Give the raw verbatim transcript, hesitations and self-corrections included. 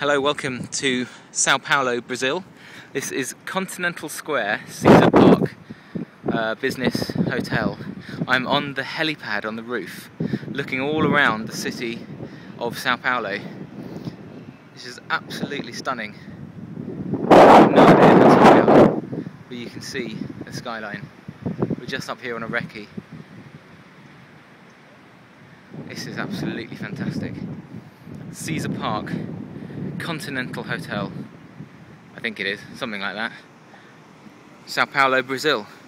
Hello, welcome to Sao Paulo, Brazil. This is Continental Square, Caesar Park uh, Business Hotel. I'm on the helipad on the roof, looking all around the city of Sao Paulo. This is absolutely stunning. I have no idea how tall we are, but you can see the skyline. We're just up here on a recce. This is absolutely fantastic. Caesar Park Continental Hotel, I think it is, something like that. Sao Paulo, Brazil.